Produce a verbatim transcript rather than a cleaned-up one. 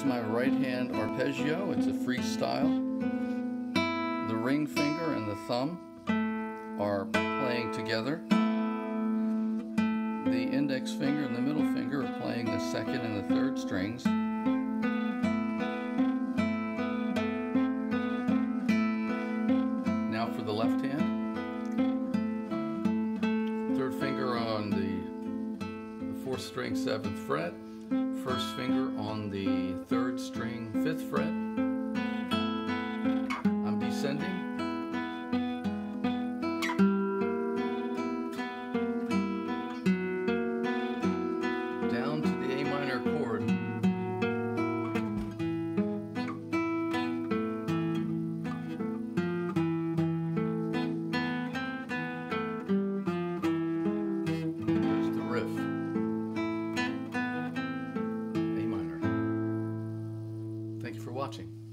is my right hand arpeggio. It's a freestyle. The ring finger and the thumb are playing together. The index finger and the middle finger are playing the second and the third strings. Now for the left hand. Third finger on the, the fourth string, seventh fret. First finger on the third string, fifth fret. I'm descending. Down to the A minor chord. There's the riff. Thank you for watching.